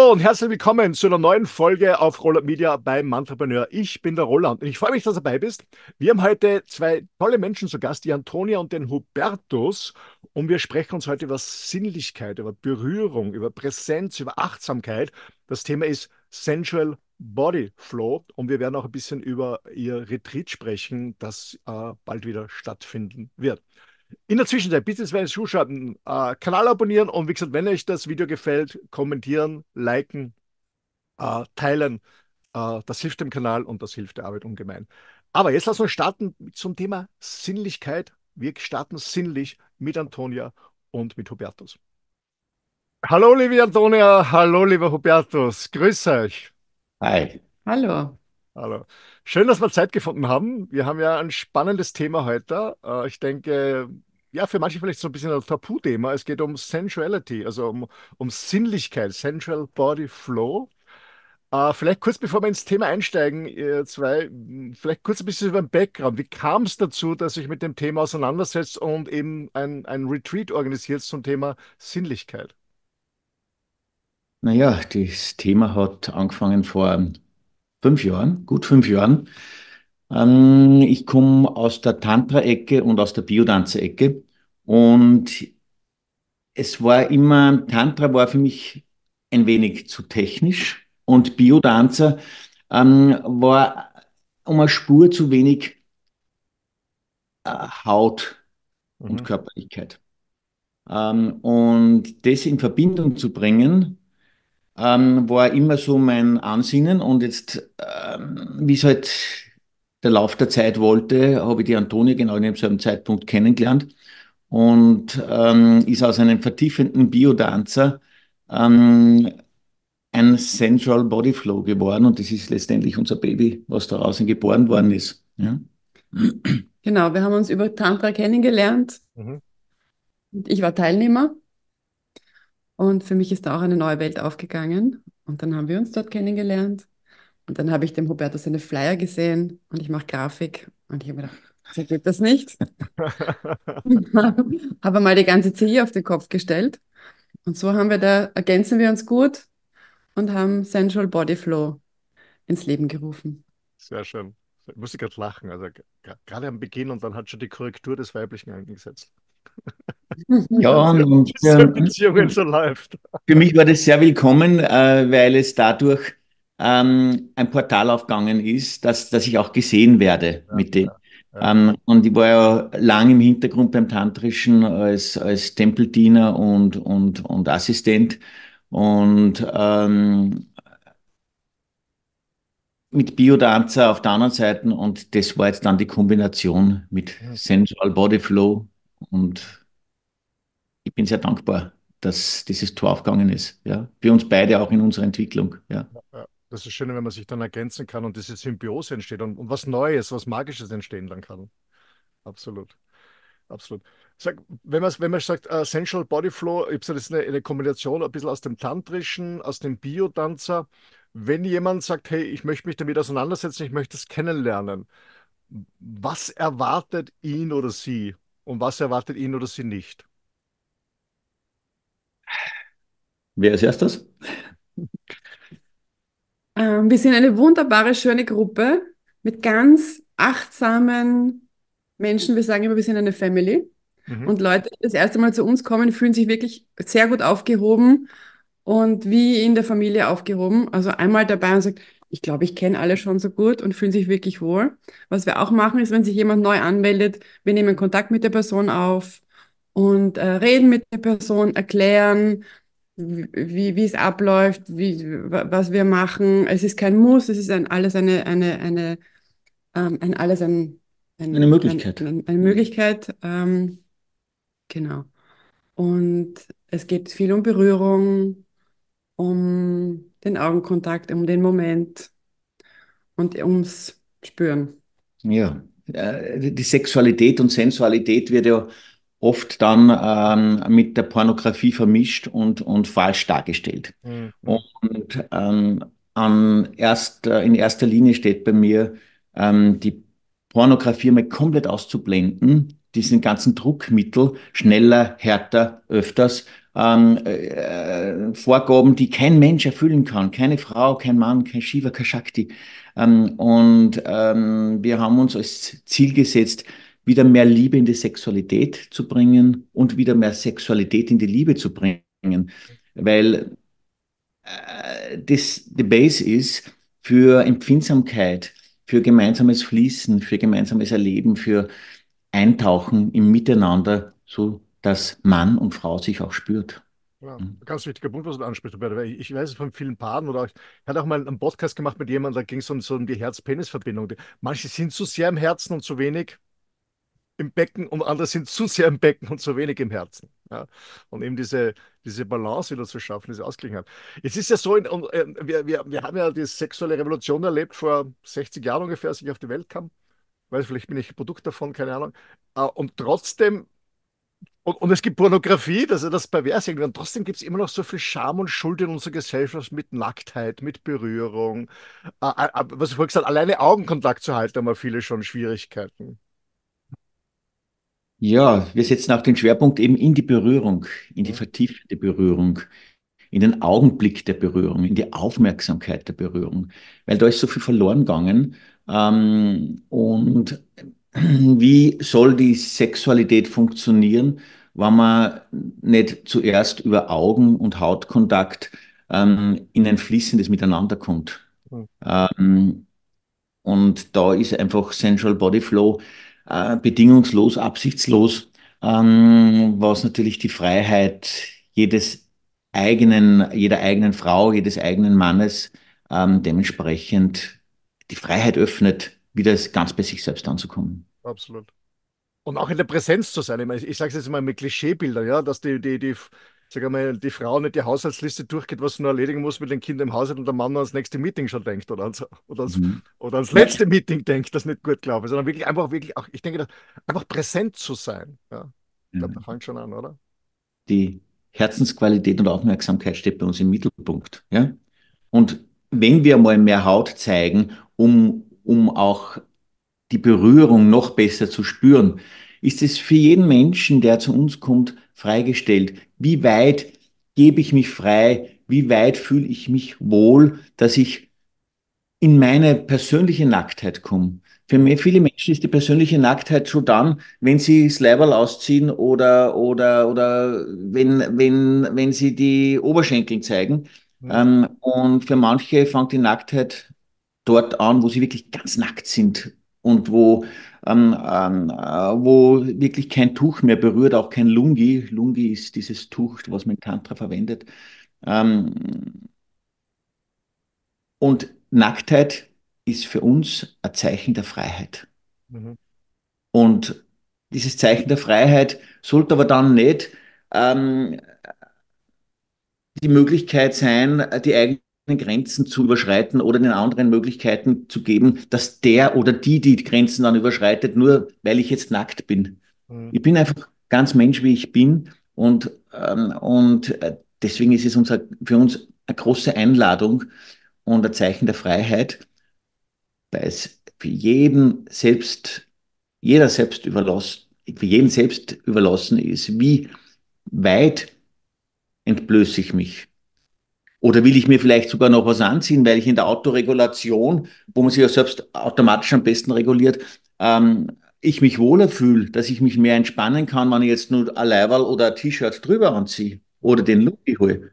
Hallo und herzlich willkommen zu einer neuen Folge auf Roland Media beim Mantrapreneur. Ich bin der Roland und ich freue mich, dass du dabei bist. Wir haben heute zwei tolle Menschen zu Gast, die Antonia und den Hubertus. Und wir sprechen uns heute über Sinnlichkeit, über Berührung, über Präsenz, über Achtsamkeit. Das Thema ist Sensual Body Flow und wir werden auch ein bisschen über ihr Retreat sprechen, das bald wieder stattfinden wird. In der Zwischenzeit, bitte zwei zuschauen, Kanal abonnieren und wie gesagt, wenn euch das Video gefällt, kommentieren, liken, teilen. Das hilft dem Kanal und das hilft der Arbeit ungemein. Aber jetzt lassen wir starten zum Thema Sinnlichkeit. Wir starten sinnlich mit Antonia und mit Hubertus. Hallo, liebe Antonia, hallo, lieber Hubertus, grüß euch. Hi. Hallo. Hallo. Schön, dass wir Zeit gefunden haben. Wir haben ja ein spannendes Thema heute. Ich denke, ja, für manche vielleicht so ein bisschen ein Tabuthema. Es geht um Sensuality, also um Sinnlichkeit, Sensual Body Flow. Vielleicht kurz bevor wir ins Thema einsteigen, ihr zwei, vielleicht kurz ein bisschen über den Background. Wie kam es dazu, dass sich mit dem Thema auseinandersetzt und eben ein Retreat organisiert zum Thema Sinnlichkeit? Naja, das Thema hat angefangen vor 5 Jahren, gut 5 Jahren. Ich komme aus der Tantra-Ecke und aus der Biodanzer-Ecke. Und es war immer, Tantra war für mich ein wenig zu technisch und Biodanzer war um eine Spur zu wenig Haut und Mhm. Körperlichkeit. Und das in Verbindung zu bringen, war immer so mein Ansinnen. Und jetzt, wie es halt der Lauf der Zeit wollte, habe ich die Antonia genau in demselben Zeitpunkt kennengelernt und ist aus einem vertiefenden Biodanzer ähm, ein Sensual Body Flow geworden. Und das ist letztendlich unser Baby, was daraus geboren worden ist. Ja. Genau, wir haben uns über Tantra kennengelernt. Mhm. Ich war Teilnehmer und für mich ist da auch eine neue Welt aufgegangen. Und dann haben wir uns dort kennengelernt. Und dann habe ich dem Hubertus seine Flyer gesehen und ich mache Grafik. Und ich habe mir gedacht, so geht das nicht. Habe mal die ganze CI auf den Kopf gestellt. Und so haben wir da, ergänzen wir uns gut und haben Sensual Body Flow ins Leben gerufen. Sehr schön. Ich musste gerade lachen. Also gerade am Beginn und dann hat schon die Korrektur des Weiblichen eingesetzt. Ja, Wie und es in Beziehungen so läuft. für mich war das sehr willkommen, weil es dadurch ein Portal aufgegangen ist, dass ich auch gesehen werde Ja, mit dem. ja, Und ich war ja lang im Hintergrund beim Tantrischen als Tempeldiener und Assistent und mit Biodanzer auf der anderen Seite. Und das war jetzt dann die Kombination mit ja. Sensual Body Flow. Und ich bin sehr dankbar, dass dieses Tor aufgegangen ist. Ja, für uns beide auch in unserer Entwicklung. Ja. Ja. Das ist schön, wenn man sich dann ergänzen kann und diese Symbiose entsteht und was Neues, was Magisches entstehen dann kann. Absolut. Absolut. Sag, wenn man sagt, Sensual Body Flow, ich habe das ist eine Kombination ein bisschen aus dem Tantrischen, aus dem Biodanzer. Wenn jemand sagt, hey, ich möchte mich damit auseinandersetzen, ich möchte es kennenlernen, was erwartet ihn oder sie und was erwartet ihn oder sie nicht? Wer als erstes? Wir sind eine wunderbare, schöne Gruppe mit ganz achtsamen Menschen. Wir sagen immer, wir sind eine Family. Mhm. Und Leute, die das erste Mal zu uns kommen, fühlen sich wirklich sehr gut aufgehoben und wie in der Familie aufgehoben. Also einmal dabei und sagt, ich glaube, ich kenne alle schon so gut und fühlen sich wirklich wohl. Was wir auch machen, ist, wenn sich jemand neu anmeldet, wir nehmen Kontakt mit der Person auf und reden mit der Person, erklären, wie es abläuft, was wir machen. Es ist kein Muss, es ist alles alles Eine Möglichkeit. eine Möglichkeit. Genau. Und es geht viel um Berührung, um den Augenkontakt, um den Moment und ums Spüren. Ja, die Sexualität und Sensualität wird ja oft dann mit der Pornografie vermischt und falsch dargestellt. Mhm. Und in erster Linie steht bei mir, die Pornografie mal komplett auszublenden diesen ganzen Druckmittel, schneller, härter, öfters, Vorgaben, die kein Mensch erfüllen kann, keine Frau, kein Mann, kein Shiva, kein Shakti. Wir haben uns als Ziel gesetzt, wieder mehr Liebe in die Sexualität zu bringen und wieder mehr Sexualität in die Liebe zu bringen. Weil das die Base ist für Empfindsamkeit, für gemeinsames Fließen, für gemeinsames Erleben, für Eintauchen im Miteinander, so dass Mann und Frau sich auch spürt. Ja, Mhm. ganz wichtiger Punkt, was du ansprichst, Roberto, weil ich weiß es von vielen Paaren oder ich hatte auch mal einen Podcast gemacht mit jemandem, da ging es um die Herz-Penis-Verbindung. Manche sind zu sehr im Herzen und zu wenig im Becken und andere sind zu sehr im Becken und zu wenig im Herzen. Ja. Und eben diese Balance wieder zu schaffen, diese Ausgleichheit. Es ist ja so, wir haben ja die sexuelle Revolution erlebt vor 60 Jahren ungefähr, als ich auf die Welt kam. Weiß, vielleicht bin ich ein Produkt davon, keine Ahnung. Und trotzdem, und es gibt Pornografie, das ist das Perverse irgendwie. Und trotzdem gibt es immer noch so viel Scham und Schuld in unserer Gesellschaft mit Nacktheit, mit Berührung. Was ich vorhin gesagt habe, alleine Augenkontakt zu halten, haben wir viele schon Schwierigkeiten. Ja, wir setzen auch den Schwerpunkt eben in die Berührung, in die Mhm. vertiefte Berührung, in den Augenblick der Berührung, in die Aufmerksamkeit der Berührung, weil da ist so viel verloren gegangen. Und wie soll die Sexualität funktionieren, wenn man nicht zuerst über Augen- und Hautkontakt in ein fließendes Miteinander kommt? Mhm. Ähm, und da ist einfach Sensual Body Flow bedingungslos, absichtslos, was natürlich die Freiheit jeder eigenen Frau, jedes eigenen Mannes dementsprechend die Freiheit öffnet, wieder ganz bei sich selbst anzukommen. Absolut. Und auch in der Präsenz zu sein. Ich meine, ich sage es jetzt mal mit Klischeebildern, ja, dass sag mal, die Frau nicht die Haushaltsliste durchgeht, was sie nur erledigen muss mit den Kindern im Haushalt und der Mann ans nächste Meeting schon denkt Mhm. oder ans Ja, letzte Meeting denkt, das nicht gut gelaufen ist, sondern wirklich auch, ich denke, einfach präsent zu sein. Ja. Ich glaube, da fängt schon an, oder? die Herzensqualität und Aufmerksamkeit steht bei uns im Mittelpunkt. Ja? Und wenn wir mal mehr Haut zeigen, um auch die Berührung noch besser zu spüren, ist es für jeden Menschen, der zu uns kommt, freigestellt. Wie weit gebe ich mich frei? Wie weit fühle ich mich wohl, dass ich in meine persönliche Nacktheit komme? Für Mhm. viele Menschen ist die persönliche Nacktheit schon dann, wenn sie das Leiberl ausziehen oder wenn sie die Oberschenkel zeigen. Mhm. Und für manche fängt die Nacktheit dort an, wo sie wirklich ganz nackt sind und wo wirklich kein Tuch mehr berührt, auch kein Lungi. Lungi ist dieses Tuch, was man im Tantra verwendet. Ähm, und Nacktheit ist für uns ein Zeichen der Freiheit. Mhm. Und dieses Zeichen der Freiheit sollte aber dann nicht ähm, die Möglichkeit sein, die eigenen Grenzen zu überschreiten oder den anderen Möglichkeiten zu geben, dass der oder die Grenzen dann überschreitet, nur weil ich jetzt nackt bin. Mhm. Ich bin einfach ganz Mensch, wie ich bin und deswegen ist es für uns eine große Einladung und ein Zeichen der Freiheit, weil es jeder selbst überlassen, für jeden selbst überlassen ist, wie weit entblöße ich mich. Oder will ich mir vielleicht sogar noch was anziehen, weil ich in der Autoregulation, wo man sich ja selbst automatisch am besten reguliert, ich mich wohler fühle, dass ich mich mehr entspannen kann, wenn ich jetzt nur ein Leiberl oder ein T-Shirt drüber anziehe oder Mhm. den Look hole.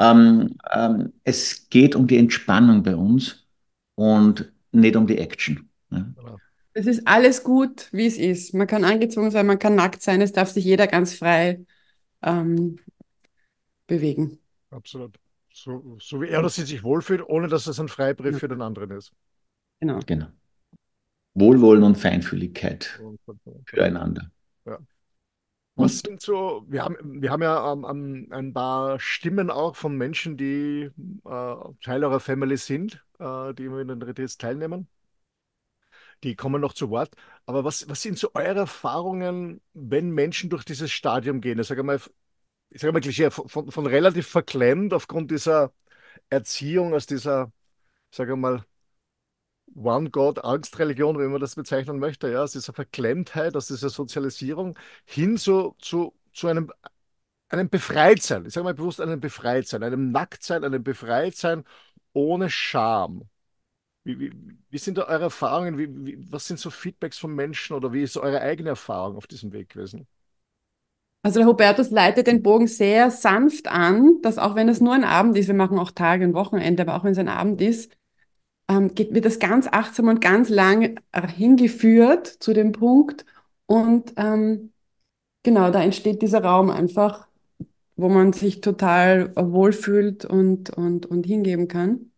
Es geht um die Entspannung bei uns und nicht um die Action. Ja. Genau. Es ist alles gut, wie es ist. Man kann angezogen sein, man kann nackt sein, es darf sich jeder ganz frei ähm, bewegen. Absolut. So wie er oder sie sich wohlfühlt, ohne dass es ein Freibrief Ja, für den anderen ist. genau. Genau. Wohlwollen und Feinfühligkeit Und, genau. füreinander. Ja. Was Und sind so, wir haben ja ein paar Stimmen auch von Menschen, die Teil eurer Family sind, die immer in den Retreats teilnehmen. Die kommen noch zu Wort. Aber was sind so eure Erfahrungen, wenn Menschen durch dieses Stadium gehen? Ich sage mal Klischee, von relativ verklemmt aufgrund dieser Erziehung, aus dieser, sage mal, One-God-Angst-Religion, wie man das bezeichnen möchte. Ja, es ist eine Verklemmtheit, das ist eine Sozialisierung hin zu einem Befreitsein. Ich sage mal bewusst einem Befreitsein, einem Nacktsein, einem Befreitsein ohne Scham. Wie sind da eure Erfahrungen? Was sind so Feedbacks von Menschen oder wie ist so eure eigene Erfahrung auf diesem Weg gewesen? Also der Hubertus leitet den Bogen sehr sanft an, dass auch wenn es nur ein Abend ist, wir machen auch Tage und Wochenende, aber auch wenn es ein Abend ist, wird das ganz achtsam und ganz lang hingeführt zu dem Punkt. Und genau, da entsteht dieser Raum einfach, wo man sich total wohlfühlt und hingeben kann.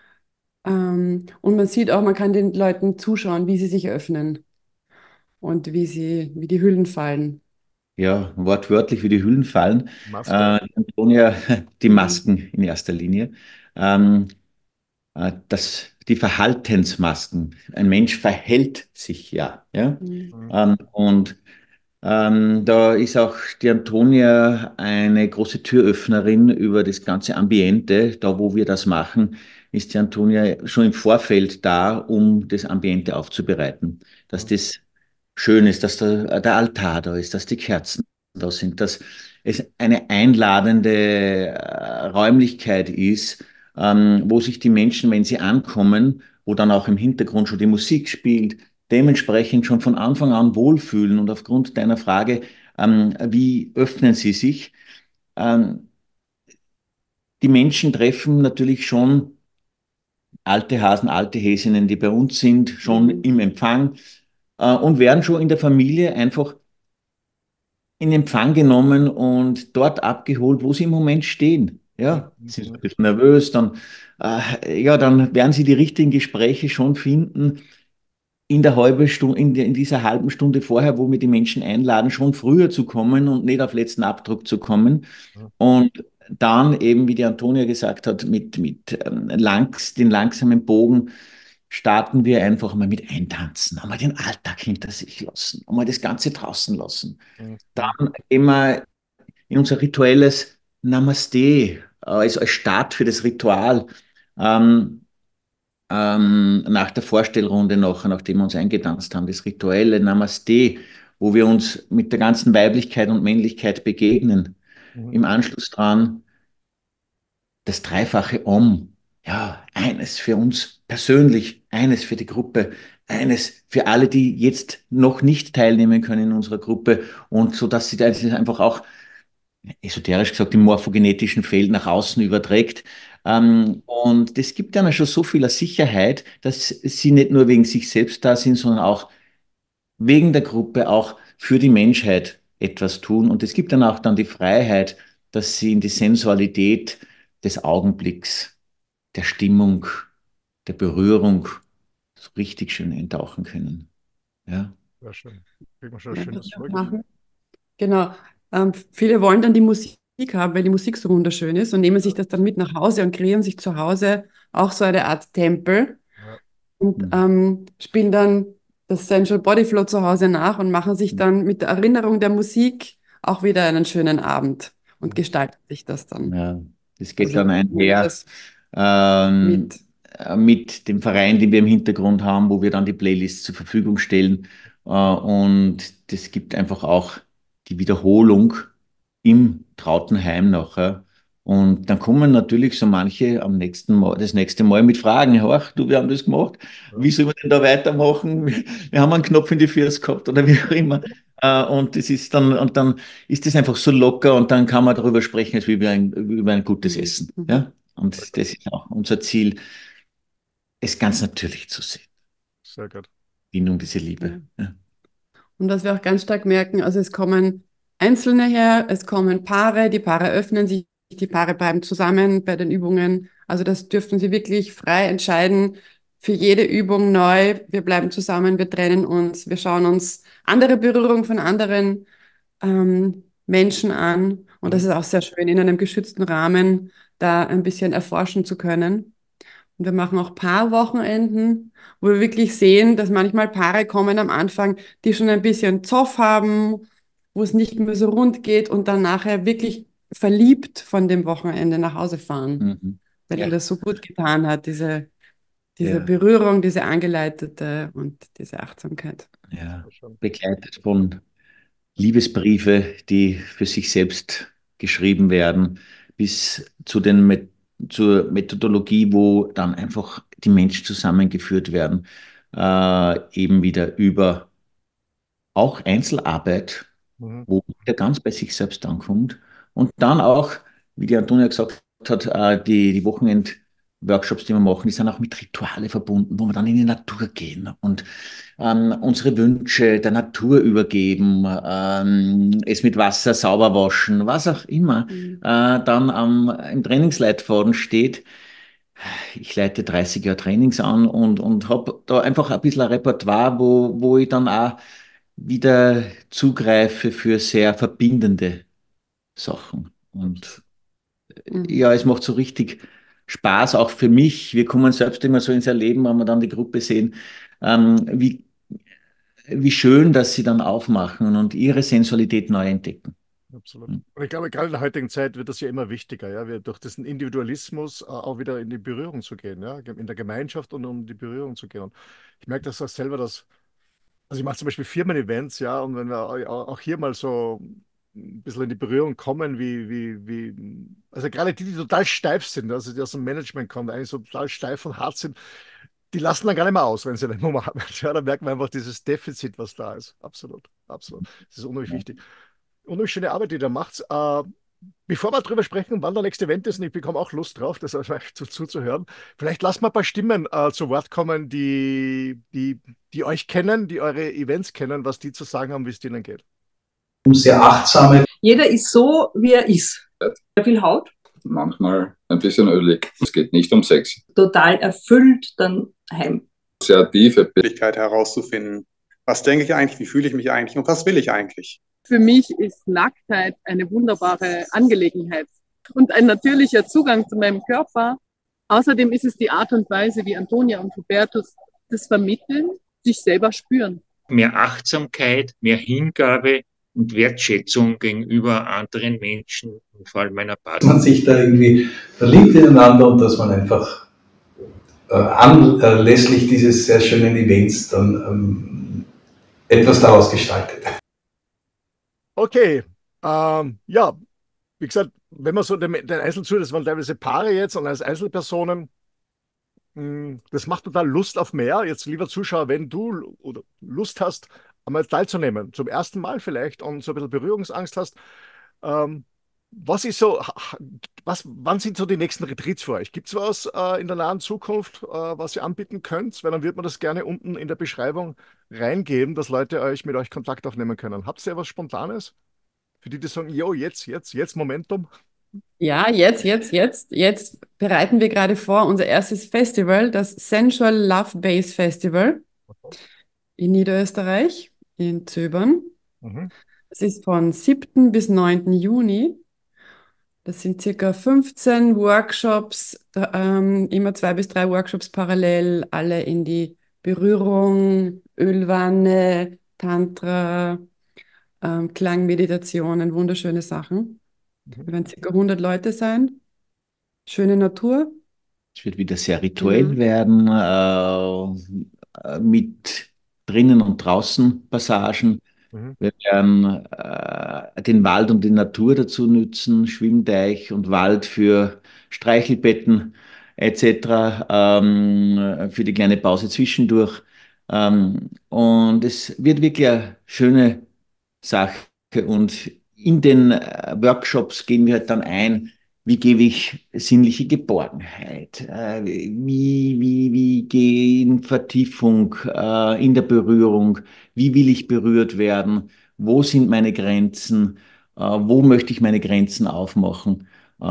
Und man sieht auch, man kann den Leuten zuschauen, wie sie sich öffnen und wie die Hüllen fallen. Ja, wortwörtlich wie die Hüllen fallen. Maske. Antonia, die Mhm. Masken in erster Linie. Ähm, die Verhaltensmasken. Ein Mensch verhält sich ja. Mhm. Mhm. Und da ist auch die Antonia eine große Türöffnerin über das ganze Ambiente. Da, wo wir das machen, ist die Antonia schon im Vorfeld da, um das Ambiente aufzubereiten. Dass Mhm. das schön ist, dass der Altar da ist, dass die Kerzen da sind, dass es eine einladende Räumlichkeit ist, wo sich die Menschen, wenn sie ankommen, wo dann auch im Hintergrund schon die Musik spielt, dementsprechend schon von Anfang an wohlfühlen. Und aufgrund deiner Frage, wie öffnen sie sich? Ähm, Die Menschen treffen natürlich schon alte Hasen, alte Häsinnen, die bei uns sind, schon Mhm. im Empfang und werden schon in der Familie einfach in Empfang genommen und dort abgeholt, wo sie im Moment stehen. Ja, Mhm. sie sind ein Mhm. bisschen nervös, ja, dann werden sie die richtigen Gespräche schon finden, in der halben Stunde, in dieser halben Stunde vorher, wo wir die Menschen einladen, schon früher zu kommen und nicht auf letzten Abdruck zu kommen. Mhm. Und dann eben, wie die Antonia gesagt hat, den langsamen Bogen starten wir einfach mal mit Eintanzen, einmal den Alltag hinter sich lassen, einmal das Ganze draußen lassen. Mhm. Mhm. Dann immer in unser rituelles Namaste, als Start für das Ritual. Ähm, Nach der Vorstellrunde noch, nachdem wir uns eingetanzt haben, das rituelle Namaste, wo wir uns mit der ganzen Weiblichkeit und Männlichkeit begegnen. Mhm. Im Anschluss dran das dreifache Om. Ja, eines für uns persönlich, eines für die Gruppe, eines für alle, die jetzt noch nicht teilnehmen können in unserer Gruppe und so, dass sie das einfach auch esoterisch gesagt im morphogenetischen Feld nach außen überträgt. Und das gibt einer schon so viel Sicherheit, dass sie nicht nur wegen sich selbst da sind, sondern auch wegen der Gruppe, auch für die Menschheit etwas tun. Und es gibt dann auch dann die Freiheit, dass sie in die Sensualität des Augenblicks, der Stimmung, der Berührung so richtig schön eintauchen können. Ja. Sehr schön. Kriegt man schon ein Ja, was schönes wir auch Vorgefühl. machen. Genau. Viele wollen dann die Musik haben, weil die Musik so wunderschön ist und nehmen sich das dann mit nach Hause und kreieren sich zu Hause auch so eine Art Tempel Ja. und Mhm. spielen dann das Sensual Bodyflow zu Hause nach und machen sich dann mit der Erinnerung der Musik auch wieder einen schönen Abend und Mhm. gestalten sich das dann. Ja, das geht Also dann nehmen einher das ähm, mit. mit dem Verein, den wir im Hintergrund haben, wo wir dann die Playlists zur Verfügung stellen. Und das gibt einfach auch die Wiederholung im trauten Heim nachher. Und dann kommen natürlich so manche das nächste Mal mit Fragen. Ach, du, wir haben das gemacht. Ja. Wie sollen wir denn da weitermachen? Wir haben einen Knopf in die Füße gehabt oder wie auch immer. Und dann ist das einfach so locker und dann kann man darüber sprechen, als wie über ein gutes Mhm. Essen. Mhm. Ja? Sehr Und gut. das ist auch unser Ziel, es ganz natürlich zu sehen. Sehr gut. Bindung, diese Liebe. Ja. Ja. Und was wir auch ganz stark merken, also es kommen Einzelne her, es kommen Paare, die Paare öffnen sich, die Paare bleiben zusammen bei den Übungen. Also das dürfen sie wirklich frei entscheiden. Für jede Übung neu. Wir bleiben zusammen, wir trennen uns, wir schauen uns andere Berührungen von anderen Menschen an. Und das Mhm. ist auch sehr schön, in einem geschützten Rahmen da ein bisschen erforschen zu können. Und wir machen auch Paarwochenenden, wo wir wirklich sehen, dass manchmal Paare kommen am Anfang, die schon ein bisschen Zoff haben, wo es nicht mehr so rund geht und dann nachher wirklich verliebt von dem Wochenende nach Hause fahren, Mhm. weil ihnen Ja. das so gut getan hat, Diese Berührung, diese angeleitete und diese Achtsamkeit. Ja, begleitet von Liebesbriefe, die für sich selbst geschrieben werden, bis zu zur Methodologie, wo dann einfach die Menschen zusammengeführt werden, eben wieder über auch Einzelarbeit, wo der ganz bei sich selbst ankommt. Und dann auch, wie die Antonia gesagt hat, die Wochenend-Workshops, die wir machen, die sind auch mit Rituale verbunden, wo wir dann in die Natur gehen und unsere Wünsche der Natur übergeben, es mit Wasser sauber waschen, was auch immer, dann im Trainingsleitfaden steht. Ich leite 30 Jahre Trainings an und habe da einfach ein bisschen ein Repertoire, wo ich dann auch wieder zugreife für sehr verbindende Sachen. Und ja, es macht so richtig Spaß, auch für mich. Wir kommen selbst immer so ins Erleben, wenn wir dann die Gruppe sehen, wie schön, dass sie dann aufmachen und ihre Sensualität neu entdecken. Absolut. Und ich glaube, gerade in der heutigen Zeit wird das ja immer wichtiger, ja, wir durch diesen Individualismus auch wieder in die Berührung zu gehen, ja, in der Gemeinschaft und um die Berührung zu gehen. Und ich merke das auch selber, also ich mache zum Beispiel Firmen-Events, ja, und wenn wir auch hier mal so ein bisschen in die Berührung kommen, also gerade die total steif sind, also die aus dem Management kommen, eigentlich so total steif und hart sind, die lassen dann gar nicht mehr aus, wenn sie eine Nummer haben. Ja, da merkt man einfach dieses Defizit, was da ist. Absolut, absolut. Das ist unheimlich wichtig. Unheimlich schöne Arbeit, die da macht. Bevor wir darüber sprechen, wann der nächste Event ist, und ich bekomme auch Lust drauf, das zuzuhören, vielleicht lassen wir ein paar Stimmen zu Wort kommen, die euch kennen, die eure Events kennen, was die zu sagen haben, wie es denen geht. Sehr achtsame. Jeder ist so, wie er ist. Sehr viel Haut. Manchmal ein bisschen ölig. Es geht nicht um Sex. Total erfüllt dann heim. Sehr tiefe Möglichkeit herauszufinden, was denke ich eigentlich, wie fühle ich mich eigentlich und was will ich eigentlich. Für mich ist Nacktheit eine wunderbare Angelegenheit und ein natürlicher Zugang zu meinem Körper. Außerdem ist es die Art und Weise, wie Antonia und Hubertus das vermitteln, sich selber spüren. Mehr Achtsamkeit, mehr Hingabe und Wertschätzung gegenüber anderen Menschen und vor allem meiner Partnerin. Dass man sich da irgendwie verliebt ineinander und dass man einfach anlässlich dieses sehr schönen Events dann etwas daraus gestaltet. Okay, ja, wie gesagt, wenn man so den Einzelnen, das waren teilweise Paare jetzt und als Einzelpersonen, das macht total Lust auf mehr. Jetzt, lieber Zuschauer, wenn du oder Lust hast, einmal teilzunehmen, zum ersten Mal vielleicht und so ein bisschen Berührungsangst hast, was ist so, wann sind so die nächsten Retreats für euch? Gibt es was in der nahen Zukunft, was ihr anbieten könnt? Weil dann wird man das gerne unten in der Beschreibung reingeben, dass Leute mit euch Kontakt aufnehmen können. Habt ihr was Spontanes? Für die sagen, jo, jetzt, Momentum. Ja, jetzt bereiten wir gerade vor unser erstes Festival, das Sensual Love Base Festival in Niederösterreich, in Zöbern. Es ist von 7. bis 9. Juni. Das sind circa 15 Workshops, immer 2 bis 3 Workshops parallel, alle in die Berührung, Ölwanne, Tantra, Klangmeditationen, wunderschöne Sachen. Wir werden circa 100 Leute sein. Schöne Natur. Es wird wieder sehr rituell werden, mit drinnen und draußen Passagen. Wir werden den Wald und die Natur dazu nützen, Schwimmteich und Wald für Streichelbetten etc., für die kleine Pause zwischendurch. Und es wird wirklich eine schöne Sache. Und in den Workshops gehen wir halt dann ein, wie gebe ich sinnliche Geborgenheit? Wie gehe ich in Vertiefung, in der Berührung? Wie will ich berührt werden? Wo sind meine Grenzen? Wo möchte ich meine Grenzen aufmachen?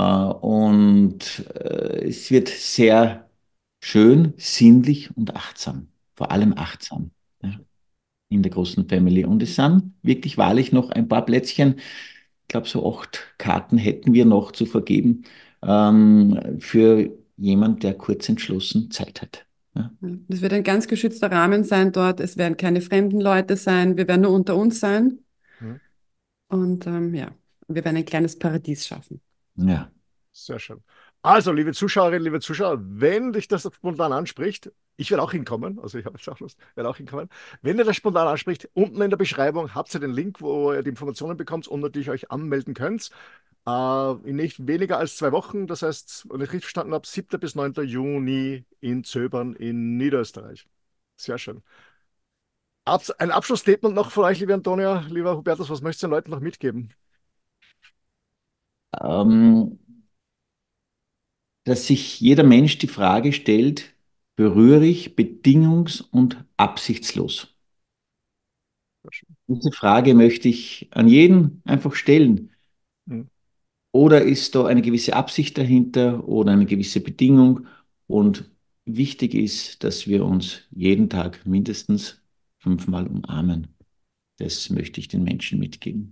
Es wird sehr schön, sinnlich und achtsam. Vor allem achtsam. Ja, in der großen Family. Und es sind wirklich wahrlich noch ein paar Plätzchen. Ich glaube, so 8 Karten hätten wir noch zu vergeben für jemand, der kurz entschlossen Zeit hat. Ja. Das wird ein ganz geschützter Rahmen sein dort. Es werden keine fremden Leute sein. Wir werden nur unter uns sein. Und ja, wir werden ein kleines Paradies schaffen. Ja. Sehr schön. Also, liebe Zuschauerinnen, liebe Zuschauer, wenn dich das spontan anspricht, ich werde auch hinkommen, also ich habe jetzt auch Lust, werde auch hinkommen. Wenn ihr das spontan anspricht, unten in der Beschreibung habt ihr den Link, wo ihr die Informationen bekommt und natürlich euch anmelden könnt. In nicht weniger als 2 Wochen, das heißt, wenn ich richtig verstanden habe, 7. bis 9. Juni in Zöbern in Niederösterreich. Sehr schön. Ein Abschlussstatement noch von euch, liebe Antonia, lieber Hubertus, was möchtest du den Leuten noch mitgeben? Ähm, dass sich jeder Mensch die Frage stellt, berühre ich bedingungs- und absichtslos? Diese Frage möchte ich an jeden einfach stellen. Hm. Oder ist da eine gewisse Absicht dahinter oder eine gewisse Bedingung? Und wichtig ist, dass wir uns jeden Tag mindestens 5-mal umarmen. Das möchte ich den Menschen mitgeben.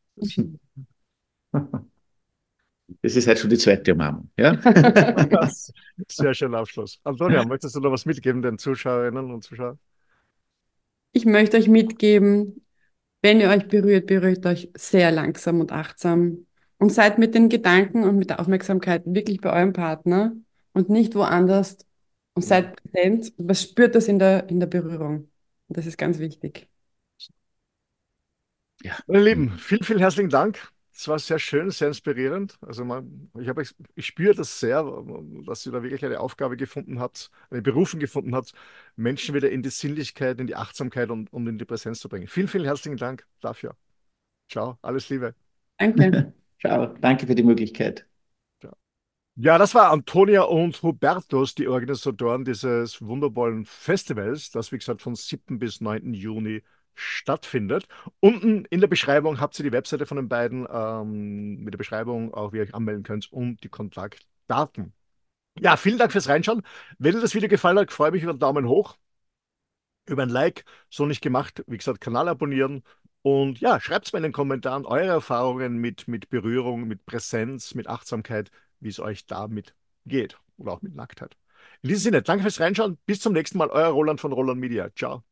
Das ist halt schon die zweite Umarmung. Ja? Sehr schöner Abschluss. Antonia, möchtest du noch was mitgeben den Zuschauerinnen und Zuschauern? Ich möchte euch mitgeben, wenn ihr euch berührt, berührt euch sehr langsam und achtsam und seid mit den Gedanken und mit der Aufmerksamkeit wirklich bei eurem Partner und nicht woanders und seid präsent. Was spürt das in der Berührung? Und das ist ganz wichtig. Ja. Meine Lieben, vielen, vielen herzlichen Dank. Es war sehr schön, sehr inspirierend. Also ich spüre das sehr, dass ihr da wirklich eine Aufgabe gefunden habt, eine Berufung gefunden habt, Menschen wieder in die Sinnlichkeit, in die Achtsamkeit und in die Präsenz zu bringen. Vielen, vielen herzlichen Dank dafür. Ciao, alles Liebe. Danke. Ciao, danke für die Möglichkeit. Ja, das war Antonia und Hubertus, die Organisatoren dieses wundervollen Festivals, das wie gesagt von 7. bis 9. Juni stattfindet. Unten in der Beschreibung habt ihr die Webseite von den beiden, mit der Beschreibung, auch wie ihr euch anmelden könnt und die Kontaktdaten. Ja, vielen Dank fürs Reinschauen. Wenn dir das Video gefallen hat, freue ich mich über einen Daumen hoch, über ein Like, so nicht gemacht, wie gesagt, Kanal abonnieren. Und ja, schreibt mir in den Kommentaren eure Erfahrungen mit Berührung, mit Präsenz, mit Achtsamkeit, wie es euch damit geht oder auch mit Nacktheit. In diesem Sinne, danke fürs Reinschauen. Bis zum nächsten Mal. Euer Roland von Roland Media. Ciao.